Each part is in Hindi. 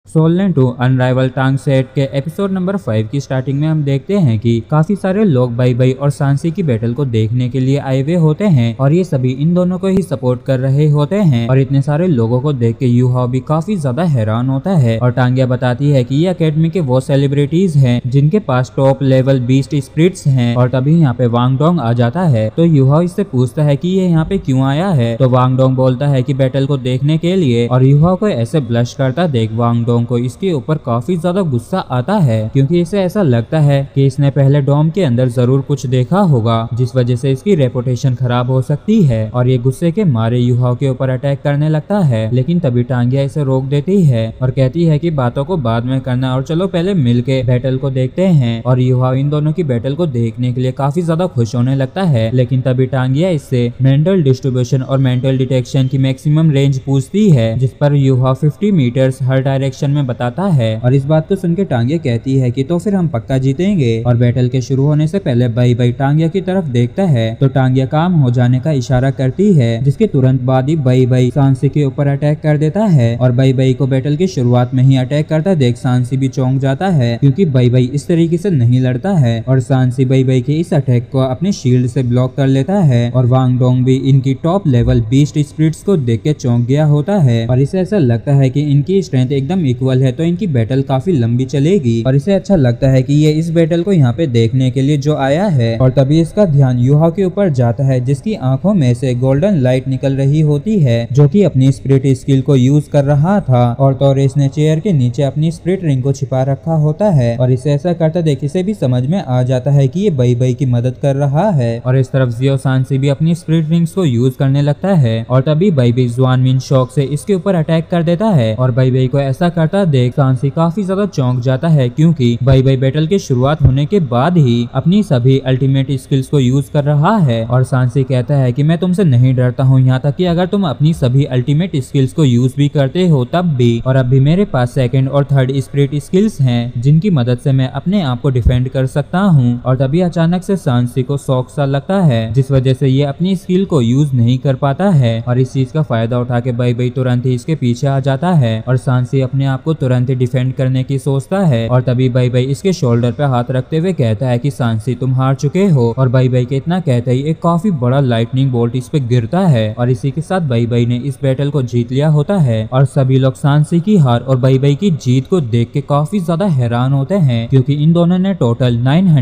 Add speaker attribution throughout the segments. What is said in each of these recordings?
Speaker 1: सोलने टू अनराइवल टांग सेट के एपिसोड नंबर 5 की स्टार्टिंग में हम देखते हैं कि काफी सारे लोग बाई बाई और सांसी की बैटल को देखने के लिए आए हुए होते हैं और ये सभी इन दोनों को ही सपोर्ट कर रहे होते हैं। और इतने सारे लोगों को देख के यूहाओ भी काफी ज्यादा हैरान होता है और टांगिया बताती है कि ये अकेडमी के वो सेलिब्रिटीज हैं जिनके पास टॉप लेवल बीस्ट स्पिरिट्स हैं। और तभी यहाँ पे वांग डोंग आ जाता है तो यूहाओ इससे पूछता है कि ये यहाँ पे क्यों आया है। तो वांग डोंग बोलता है कि बैटल को देखने के लिए। और यूहाओ को ऐसे ब्लश करता देख वांग डोंग को इसके ऊपर काफी ज्यादा गुस्सा आता है क्योंकि इसे ऐसा लगता है कि इसने पहले डोम के अंदर जरूर कुछ देखा होगा जिस वजह से इसकी रेपुटेशन खराब हो सकती है। और ये गुस्से के मारे यूहाओ के ऊपर अटैक करने लगता है, लेकिन तभी टांगिया इसे रोक देती है और कहती है कि बातों को बाद में करना और चलो पहले मिलके बैटल को देखते हैं। और यूहाओ इन दोनों की बैटल को देखने के लिए काफी ज्यादा खुश होने लगता है, लेकिन तभी टांगिया इससे मेंटल डिस्ट्रीब्यूशन और मेंटल डिटेक्शन की मैक्सिमम रेंज पूछती है जिस पर यूहाओ 50 मीटर्स हर डायरेक्शन में बताता है। और इस बात को सुनकर टांगिया कहती है कि तो फिर हम पक्का जीतेंगे। और बैटल के शुरू होने से पहले बाई बाई टांगिया की तरफ देखता है तो टांगिया काम हो जाने का इशारा करती है, जिसके तुरंत बाद ही बाई बाई सांसी के ऊपर अटैक कर देता है। और बाई बाई को बैटल की शुरुआत में ही अटैक करता देख सांसी भी चौंक जाता है क्योंकि बाई बाई इस तरीके से नहीं लड़ता है। और सांसी बाई बाई के इस अटैक को अपने शील्ड से ब्लॉक कर लेता है। और वांग डोंग भी इनकी टॉप लेवल बीस्ट स्पिरिट्स को देख के चौंक गया होता है और इसे ऐसा लगता है कि इनकी स्ट्रेंथ एकदम इक्वल है तो इनकी बैटल काफी लंबी चलेगी। और इसे अच्छा लगता है कि ये इस बैटल को यहाँ पे देखने के लिए जो आया है। और तभी इसका ध्यान यूहाओ के ऊपर जाता है जिसकी आंखों में से गोल्डन लाइट निकल रही होती है जो कि अपनी स्पिरिट स्किल को यूज कर रहा था। और तोरेस ने चेयर के नीचे अपनी स्पिरिट रिंग को छिपा रखा होता है और इसे ऐसा करता देख इसे भी समझ में आ जाता है कि ये बाई बाई की मदद कर रहा है। और इस तरफ जियो सांसी भी अपनी स्पिरिट रिंग्स को यूज करने लगता है और तभी बाई बाई जुआन मिन शॉक से इसके ऊपर अटैक कर देता है। और बाई बाई को ऐसा करता देख सांसी काफी ज्यादा चौंक जाता है क्योंकि बाई बाई बैटल के शुरुआत होने के बाद ही अपनी सभी अल्टीमेट स्किल्स को यूज कर रहा है। और सांसी कहता है कि मैं तुमसे नहीं डरता हूँ, यहाँ तक कि अगर तुम अपनी सभी अल्टीमेट स्किल्स को यूज भी करते हो तब भी। और अब भी मेरे पास सेकंड और थर्ड स्पिरिट स्किल्स हैं जिनकी मदद से मैं अपने आप को डिफेंड कर सकता हूँ। और तभी अचानक से सांसी को शॉक सा लगता है जिस वजह से ये अपनी स्किल को यूज नहीं कर पाता है। और इस चीज का फायदा उठा के बाई बाई तुरंत ही इसके पीछे आ जाता है और सांसी अपने आप को तुरंत ही डिफेंड करने की सोचता है। और तभी बाई बाई इसके शोल्डर पे हाथ रखते हुए कहता है कि सांसी तुम हार चुके हो। और बाई बाई के इतना कहते ही एक काफी बड़ा लाइटनिंग बोल्ट इस पे गिरता है और इसी के साथ बाई बाई ने इस बैटल को जीत लिया होता है। और सभी लोग सांसी की हार और बाई बाई की जीत को देख के काफी ज्यादा हैरान होते हैं क्योंकि इन दोनों ने टोटल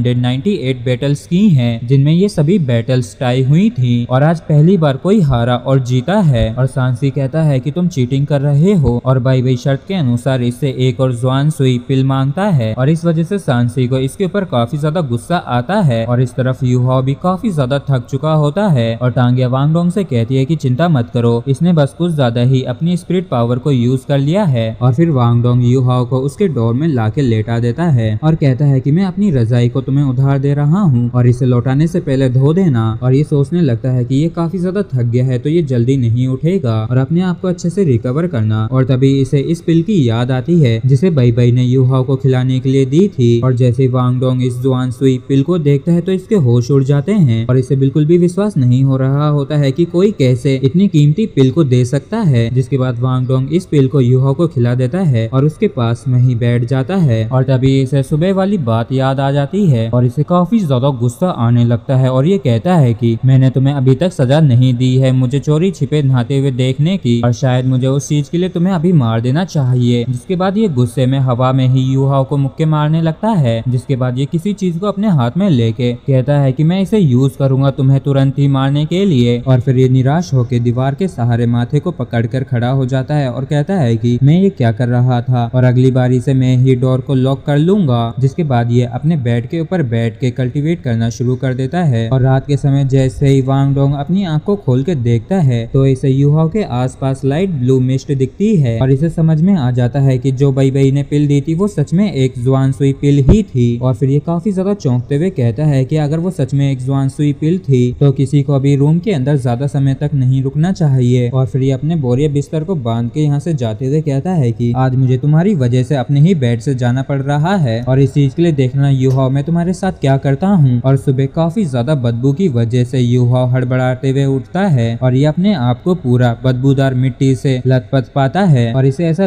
Speaker 1: 998 बैटल्स की हैं जिनमें ये सभी बैटल्स टाई हुई थी और आज पहली बार कोई हारा और जीता है। और सांसी कहता है कि तुम चीटिंग कर रहे हो और बाई बाई शर्त के अनुसार इससे एक और जुआन सुई पिल मांगता है और इस वजह से सांसी को इसके ऊपर काफी ज्यादा गुस्सा आता है। और इस तरफ यूहाओ भी काफी ज्यादा थक चुका होता है और टांगिया वांग डोंग से कहती है कि चिंता मत करो, इसने बस कुछ ज्यादा ही अपनी स्पिरिट पावर को यूज कर लिया है। और फिर वांग डोंग यूहाओ को उसके डोर में लाके लेटा देता है और कहता है कि मैं अपनी रजाई को तुम्हें उधार दे रहा हूँ और इसे लौटाने से पहले धो देना। और ये सोचने लगता है कि ये काफी ज्यादा थक गया है तो ये जल्दी नहीं उठेगा और अपने आप को अच्छे से रिकवर करना। और तभी इसे इस पिल की याद आती है जिसे बाई बाई ने यूहाओ को खिलाने के लिए दी थी। और जैसे वांग डोंग इस जुआन सुई पिल को देखता है तो इसके होश उड़ जाते हैं और इसे बिल्कुल भी विश्वास नहीं हो रहा होता है कि कोई कैसे इतनी कीमती पिल को दे सकता है। जिसके बाद वांग डोंग इस पिल को यूहाओ को खिला देता है और उसके पास में ही बैठ जाता है। और तभी इसे सुबह वाली बात याद आ जाती है और इसे काफी ज्यादा गुस्सा आने लगता है और ये कहता है कि मैंने तुम्हें अभी तक सजा नहीं दी है मुझे चोरी छिपे नहाते हुए देखने की और शायद मुझे उस चीज के लिए तुम्हें अभी मार देना चाहिए। जिसके बाद ये गुस्से में हवा में ही यूहाओ को मुक्के मारने लगता है। जिसके बाद ये किसी चीज को अपने हाथ में लेके कहता है कि मैं इसे यूज करूंगा तुम्हें तुरंत ही मारने के लिए। और फिर ये निराश होकर दीवार के सहारे माथे को पकड़कर खड़ा हो जाता है और कहता है कि मैं ये क्या कर रहा था और अगली बारी से मैं ही डोर को लॉक कर लूंगा। जिसके बाद ये अपने बेड के ऊपर बैठ के कल्टीवेट करना शुरू कर देता है। और रात के समय जैसे ही वांग डोंग अपनी आंख को खोल के देखता है तो इसे यूहाओ के आसपास लाइट ब्लू मिस्ट दिखती है और इसे समझ में आ जाता है कि जो बाई बाई ने पिल दी थी वो सच में एक जुआन सुई पिल ही थी। और फिर ये काफी ज्यादा चौंकते हुए कहता है कि अगर वो सच में एक जुआन सुई पिल थी तो किसी को अभी रूम के अंदर ज्यादा समय तक नहीं रुकना चाहिए। और फिर ये अपने बोरिया बिस्तर को बांध के यहाँ से जाते हुए कहता है कि आज मुझे तुम्हारी वजह से अपने ही बेड से जाना पड़ रहा है और इस चीज के लिए देखना यूहाओ मैं तुम्हारे साथ क्या करता हूँ। और सुबह काफी ज्यादा बदबू की वजह से यूहाओ हड़बड़ाते हुए उठता है और ये अपने आप को पूरा बदबूदार मिट्टी से लथपथ पाता है और इसे ऐसा लगता है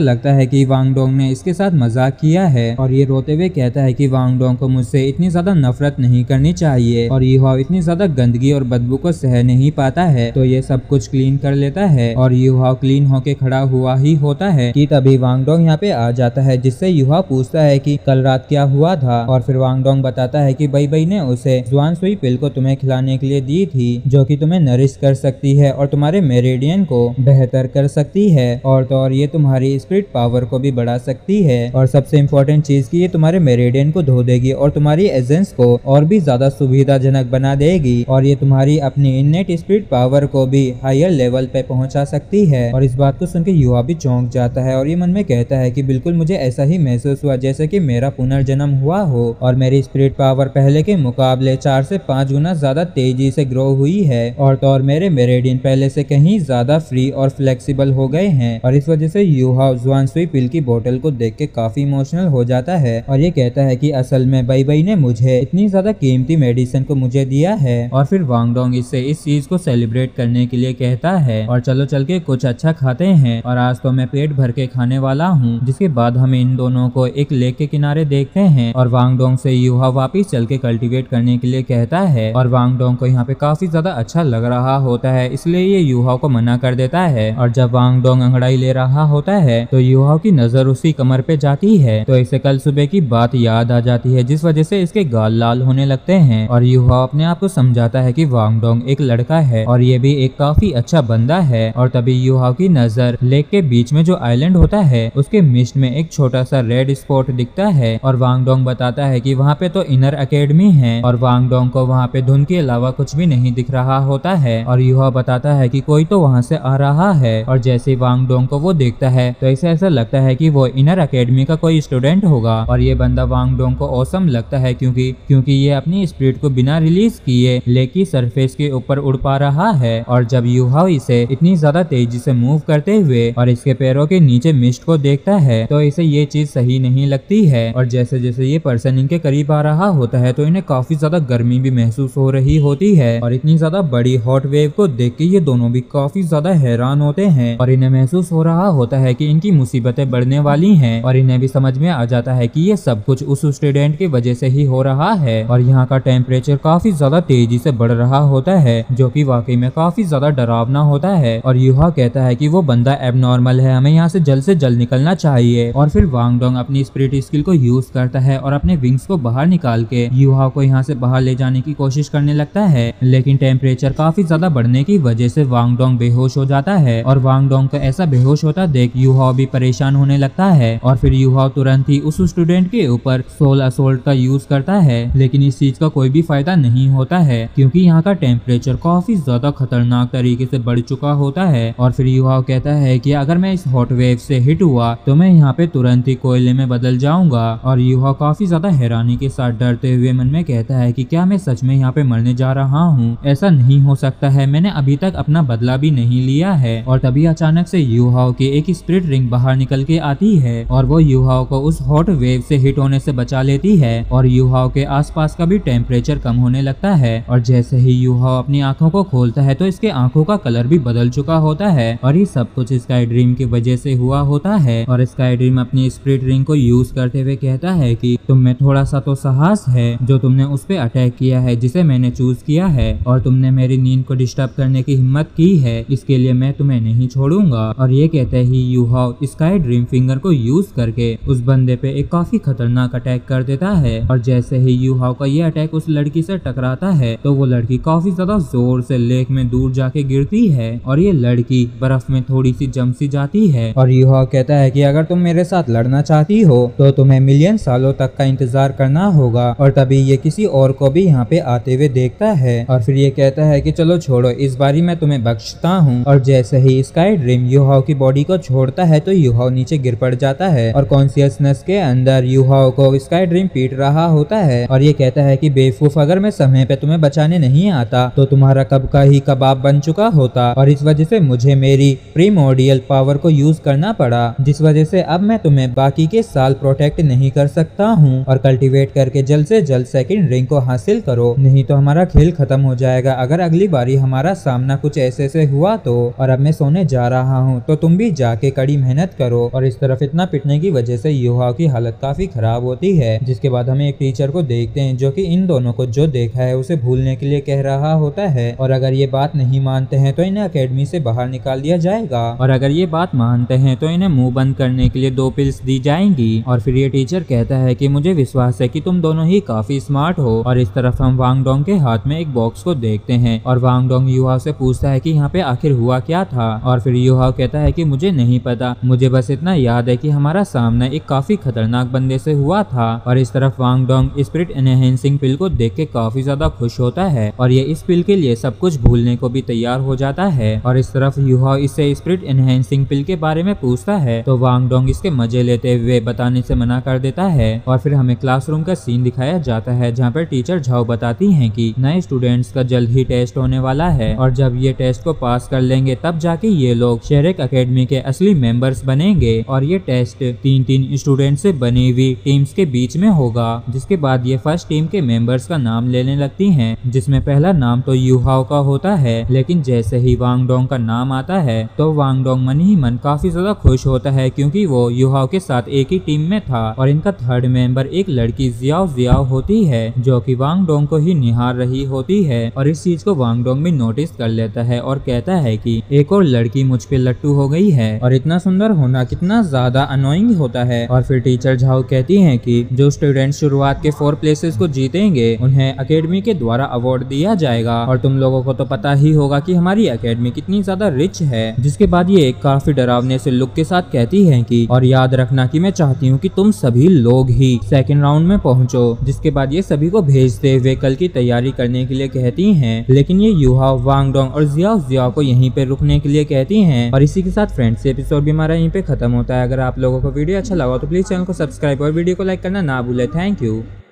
Speaker 1: है कि वांग डोंग ने इसके साथ मजाक किया है और ये रोते हुए कहता है कि वांग डोंग को मुझसे इतनी ज्यादा नफरत नहीं करनी चाहिए और युहाओ इतनी ज्यादा गंदगी और बदबू को सह नहीं पाता है, तो ये सब कुछ क्लीन कर लेता है और युहाओ क्लीन होके खड़ा हुआ ही होता है कि तभी वांग डोंग यहाँ पे आ जाता है, जिससे युहाओ पूछता है कि कल रात क्या हुआ था और फिर वांग डोंग बताता है कि बई बई ने उसे जुआन सुई पिल को तुम्हें खिलाने के लिए दी थी, जो कि तुम्हें नरिश कर सकती है और तुम्हारे मेरिडियन को बेहतर कर सकती है और तो और ये तुम्हारी स्पिरिट पावर को भी बढ़ा सकती है और सबसे इम्पोर्टेंट चीज की ये तुम्हारे मेरिडियन को धो देगी और तुम्हारी एजेंस को और भी ज्यादा सुविधाजनक बना देगी और ये तुम्हारी अपनी इननेट स्पिरिट पावर को भी हायर लेवल पे पहुंचा सकती है। और इस बात को सुनकर युवा भी चौंक जाता है और ये मन में कहता है कि बिल्कुल मुझे ऐसा ही महसूस हुआ जैसे कि मेरा पुनर्जन्म हुआ हो और मेरी स्पिरिट पावर पहले के मुकाबले 4 से 5 गुना ज्यादा तेजी से ग्रो हुई है और तो और मेरे मेरिडियन पहले से कहीं ज्यादा फ्री और फ्लेक्सिबल हो गए हैं। और इस वजह से युहाओ जुआन सुई पिल की बोतल को देख के काफी इमोशनल हो जाता है और ये कहता है कि असल में बई बई ने मुझे इतनी ज्यादा कीमती मेडिसिन को मुझे दिया है। और फिर वांग डोंग इससे इस चीज को सेलिब्रेट करने के लिए कहता है और चलो चल के कुछ अच्छा खाते हैं और आज तो मैं पेट भर के खाने वाला हूँ। जिसके बाद हम इन दोनों को एक लेक के किनारे देखते हैं और वांग डोंग से युहा वापिस चल के कल्टिवेट करने के लिए कहता है और वांग डोंग को यहाँ पे काफी ज्यादा अच्छा लग रहा होता है, इसलिए ये युहा को मना कर देता है। और जब वांग डोंग अंगड़ाई ले रहा होता है तो युहा की नजर उसकी कमर पे जाती है, तो इसे कल सुबह की बात याद आ जाती है, जिस वजह से इसके गाल लाल होने लगते हैं। और युहा अपने आप को समझाता है कि वांग डोंग एक लड़का है और ये भी एक काफी अच्छा बंदा है। और तभी युहा की नजर लेक के बीच में जो आइलैंड होता है उसके मिस्ट में एक छोटा सा रेड स्पॉट दिखता है और वांग डोंग बताता है कि वहाँ पे तो इनर एकेडमी है और वांग डोंग को वहाँ पे धुन के अलावा कुछ भी नहीं दिख रहा होता है। और युहा बताता है कि कोई तो वहाँ से आ रहा है और जैसे वांग डोंग को वो देखता है तो इसे ऐसा लगता है कि वो इनर एकेडमी का कोई स्टूडेंट होगा। और ये बंदा वांग डोंग को ऑसम लगता है क्योंकि ये अपनी स्पिरिट को बिना रिलीज किए लेक की सरफेस के ऊपर उड़ पा रहा है। और जब युहा इसे इतनी ज्यादा तेजी से मूव करते हुए और इसके पैरों के नीचे मिस्ट को देखता है तो इसे ये चीज सही नहीं लगती है। और जैसे जैसे ये पर्सन इनके करीब आ रहा होता है तो इन्हें काफी ज्यादा गर्मी भी महसूस हो रही होती है और इतनी ज्यादा बड़ी हॉट वेव को देख के ये दोनों भी काफी ज्यादा हैरान होते हैं और इन्हें महसूस हो रहा होता है कि इनकी मुसीबतें बढ़ने वाली हैं और इन्हें भी समझ में आ जाता है कि ये सब कुछ उस स्टूडेंट की वजह से ही हो रहा है। और यहाँ का टेम्परेचर काफी ज्यादा तेजी से बढ़ रहा होता है जो कि वाकई में काफी ज्यादा डरावना होता है। और युहा कहता है कि वो बंदा एबनॉर्मल है, हमें यहाँ से जल्द निकलना चाहिए। और फिर वांग डोंग अपनी स्पिरिट स्किल को यूज करता है और अपने विंग्स को बाहर निकाल के युहा को यहाँ से बाहर ले जाने की कोशिश करने लगता है, लेकिन टेम्परेचर काफी ज्यादा बढ़ने की वजह से वांग डोंग बेहोश हो जाता है। और वांग डोंग को ऐसा बेहोश होता देख युहा भी परेशान होने लगता है और फिर युहा तुरंत ही उस स्टूडेंट के ऊपर सोल असोल्ट का यूज करता है, लेकिन इस चीज का कोई भी फायदा नहीं होता है क्योंकि यहाँ का टेम्परेचर काफी ज्यादा खतरनाक तरीके से बढ़ चुका होता है। और फिर युहा कहता है कि अगर मैं इस हॉट वेव से हिट हुआ तो मैं यहाँ पे तुरंत ही कोयले में बदल जाऊंगा। और युहा काफी ज्यादा हैरानी के साथ डरते हुए मन में कहता है कि क्या मैं सच में यहाँ पे मरने जा रहा हूँ? ऐसा नहीं हो सकता है, मैंने अभी तक अपना बदला भी नहीं लिया है। और तभी अचानक से युहा की एक स्पिरिट रिंग बाहर निकल के आती है और वो युहा को उस हॉट वेव से हिट होने से बचा लेती है और युहा के आसपास का भी टेम्परेचर कम होने लगता है। और जैसे ही युहा अपनी आंखों को खोलता है तो इसके आंखों का कलर भी बदल चुका होता है और ये सब कुछ स्काई ड्रीम की वजह से हुआ होता है। और स्काई ड्रीम अपनी स्पिरिट रिंग को यूज करते हुए कहता है कि तुम में थोड़ा सा तो साहस है जो तुमने उस पे अटैक किया है जिसे मैंने चूज किया है और तुमने मेरी नींद को डिस्टर्ब करने की हिम्मत की है, इसके लिए मैं तुम्हें नहीं छोड़ूंगा। और ये कहते ही युहा स्काई ड्रीम फिंगर को यूज करके उस बंदे पे एक काफी खतरनाक अटैक कर देता है। और जैसे ही युहा का ये अटैक उस लड़की से टकराता है तो वो लड़की काफी ज्यादा जोर से लेक में दूर जाके गिरती है और ये लड़की बर्फ में थोड़ी सी जम सी जाती है। और युहा कहता है कि अगर तुम मेरे साथ लड़ना चाहती हो तो तुम्हें मिलियन सालों तक का इंतजार करना होगा। और तभी ये किसी और को भी यहाँ पे आते हुए देखता है और फिर ये कहता है कि चलो छोड़ो, इस बारी मैं तुम्हें बख्शता हूँ। और जैसे ही स्काई ड्रीम युहा की बॉडी को छोड़ता है तो युहा नीचे गिर पड़ जाता है और कॉन्शियसनेस के अंदर युहा को स्काई ड्रीम पीट रहा होता है और ये कहता है कि बेवकूफ, अगर मैं समय पे तुम्हें बचाने नहीं आता तो तुम्हारा कब का ही कबाब बन चुका होता और इस वजह से मुझे मेरी प्रीमोर्डियल पावर को यूज करना पड़ा, जिस वजह से अब मैं तुम्हें बाकी के साल प्रोटेक्ट नहीं कर सकता हूँ। और कल्टीवेट करके जल्द से जल्द सेकंड रिंग को हासिल करो, नहीं तो हमारा खेल खत्म हो जाएगा। अगर अगली बारी हमारा सामना कुछ ऐसे से हुआ तो। और अब मैं सोने जा रहा हूँ तो तुम भी जाके कड़ी मेहनत करो। करो। और इस तरफ इतना पिटने की वजह से युहाओ की हालत काफी खराब होती है। जिसके बाद हमें एक टीचर को देखते हैं जो कि इन दोनों को जो देखा है उसे भूलने के लिए कह रहा होता है, और अगर ये बात नहीं मानते हैं तो इन्हें अकेडमी से बाहर निकाल दिया जाएगा, और अगर ये बात मानते हैं तो इन्हें मुंह बंद करने के लिए 2 पिल्स दी जाएंगी। और फिर ये टीचर कहता है कि मुझे विश्वास है कि तुम दोनों ही काफी स्मार्ट हो। और इस तरफ हम वांग डोंग के हाथ में एक बॉक्स को देखते हैं, और वांग डोंग युहाओ से पूछता है कि यहाँ पे आखिर हुआ क्या था। और फिर युहाओ कहता है कि मुझे नहीं पता, मुझे बस इतना याद है कि हमारा सामना एक काफी खतरनाक बंदे से हुआ था। और इस तरफ Wang Dong spirit enhancing pill को देख के काफी ज्यादा खुश होता है, और ये इस पिल के लिए सब कुछ भूलने को भी तैयार हो जाता है। और इस तरफ युहाओ इससे स्पिरिट एनहेंसिंग पिल के बारे में पूछता है तो वांग डोंग इसके मजे लेते हुए बताने से मना कर देता है। और फिर हमें क्लासरूम का सीन दिखाया जाता है जहाँ पर टीचर झाओ बताती हैं कि नए स्टूडेंट्स का जल्द ही टेस्ट होने वाला है, और जब ये टेस्ट को पास कर लेंगे तब जाके ये लोग शेरेक एकेडमी के असली मेंबर्स बनेंगे। और ये टेस्ट 3 स्टूडेंट से बनी हुई टीम्स के बीच में होगा। जिसके बाद ये फर्स्ट टीम के मेंबर्स का नाम लेने लगती हैं, जिसमें पहला नाम तो युहाओ का होता है। लेकिन जैसे ही वांग डोंग का नाम आता है तो वांग डोंग मन ही मन काफी ज्यादा खुश होता है, क्योंकि वो युहाओ के साथ एक ही टीम में था। और इनका थर्ड मेंबर एक लड़की जियाओ जियाओ होती है जो कि वांग डोंग को ही निहार रही होती है। और इस चीज को वांग डोंग भी नोटिस कर लेता है और कहता है कि एक और लड़की मुझ पे लट्टू हो गई है, और इतना सुंदर होना कितना ज्यादा अनोइंग होता है। और फिर टीचर झाओ कहती हैं कि जो स्टूडेंट शुरुआत के 4 प्लेसेस को जीतेंगे उन्हें एकेडमी के द्वारा अवार्ड दिया जाएगा। और तुम लोगों को तो पता ही होगा कि हमारी एकेडमी कितनी ज्यादा रिच है। जिसके बाद ये एक काफी डरावने से लुक के साथ कहती है कि और याद रखना कि मैं चाहती हूँ कि तुम सभी लोग ही सेकंड राउंड में पहुंचो। जिसके बाद ये सभी को भेजते हुए कल की तैयारी करने के लिए कहती हैं, लेकिन ये युहाओ, वांग डोंग और जियाओ जियाओ को यहीं पे रुकने के लिए कहती हैं। और इसी के साथ फ्रेंड्स एपिसोड भी हमारा यहीं पे खत्म होता है। अगर आप लोगों को वीडियो अच्छा लगा तो प्लीज चैनल को सब्सक्राइब और वीडियो को लाइक करना ना भूले। Thank you.